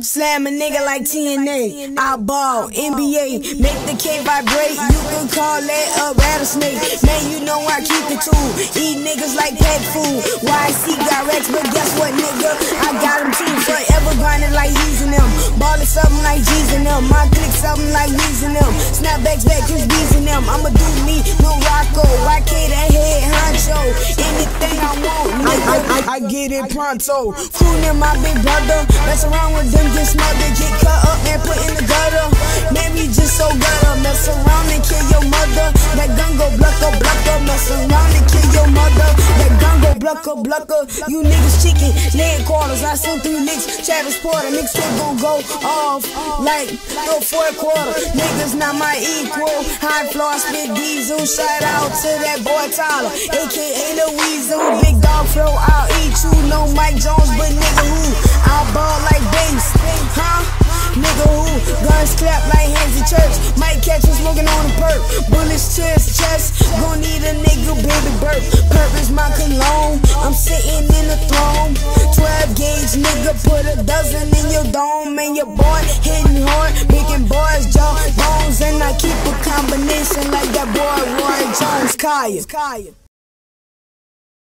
Slam a nigga like TNA. I ball, NBA, make the K vibrate. You can call that a rattlesnake. Man, you know I keep it too. Eat niggas like pet food. YC got Rex, but guess what, nigga? I got them too. Forever grinding like he's in them. Ballin' something like G's in them. My click something like Weez in them. Snapbacks back, Chris B's in them. I'ma do me, no Rocco. YK that head honcho. Anything I want, nigga, I get it pronto. Fooling my big brother. Mess around with them, get smothered, get cut up and put in the gutter. Man, we just so gutter. Mess around and kill your mother. That gun go blucker, blucker. Mess around and kill your mother. That gun go blucker, blucker. You niggas chicken, leg quarters. I sent 3 licks. Travis Porter, mixtape gon' go off like no 4th quarter. Niggas not my equal. High floor, spit diesel. Shout out to that boy Tyler, aka the Weasel. Big dog flow, I'll eat you. No Mike Jones, but nigga who? I'll ball like bass, huh? Nigga who? Guns clap like hands in church. Might catch me smoking on a perk. Bullets to his chest. Gon' need a nigga, baby burp. Purpose my cologne. I'm sitting in the throne. 12 gauge nigga, put a dozen in your dome. And your boy hitting hard, making boys jaw bones. And I keep a combination like that boy Roy Jones. Kaya.